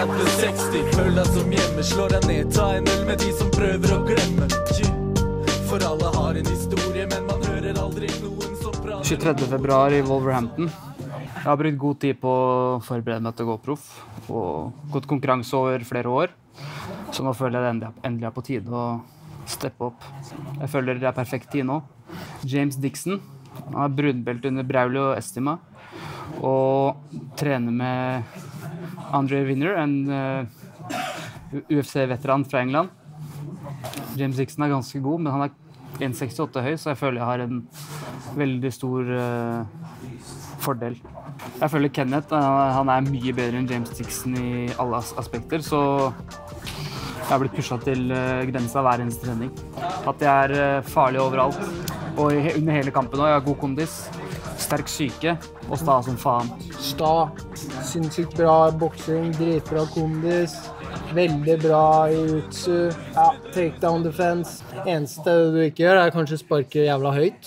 30-60, føl deg som hjemme, slår deg ned, ta en øl med de som prøver å glemme. For alle har en historie, men man hører aldri noen som prater. 23. februar i Wolverhampton. Jeg har brukt god tid på å forberede meg til å gå proff, og gått konkurranse over flere år. Så nå føler jeg det endelig er på tide å steppe opp. Jeg føler det er perfekt tid nå. James Dixon, han har brunbelt under Braulio og Estima, og trener med Andre Winner, en UFC-veteran fra England. James Dixon er ganske god, men han er 1,68 høy, så jeg føler jeg har en veldig stor fordel. Jeg føler Kenneth, han er mye bedre enn James Dixon i alle aspekter, så jeg har blitt pushet til grensen av hver eneste trening. At jeg er farlig overalt, og under hele kampen også, jeg har god kondis, sterk syke og sta som faen. Sta, sinnssykt bra boksing, dritbra kondis, veldig bra i utsu, ja, takedown defense. Eneste du ikke gjør er kanskje sparke jævla høyt.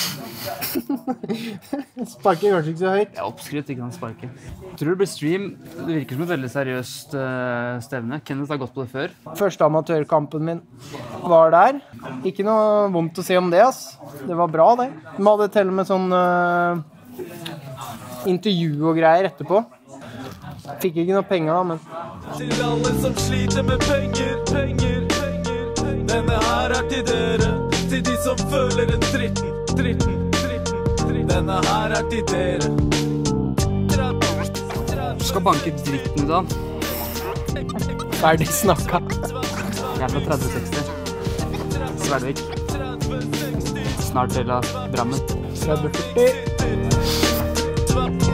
Sparker kanskje ikke så høyt. Jeg oppskrytt, ikke han sparker. Jeg tror det blir stream. Det virker som et veldig seriøst stevne. Kenneth har gått på det før. Første amatørkampen min var der. Ikke noe vondt å si om det, ass. Det var bra, det. De hadde til og med sånn intervju og greier etterpå. Fikk ikke noe penger da, men... Til alle som sliter med penger, penger, penger, penger. Denne her er til dere, til de som føler en dritten. Denne her er til dere. Du skal banke dritten i dag. Ferdig snakka. Jævla 30-60. Sverdvik. Snart del av Drammen. 30-40.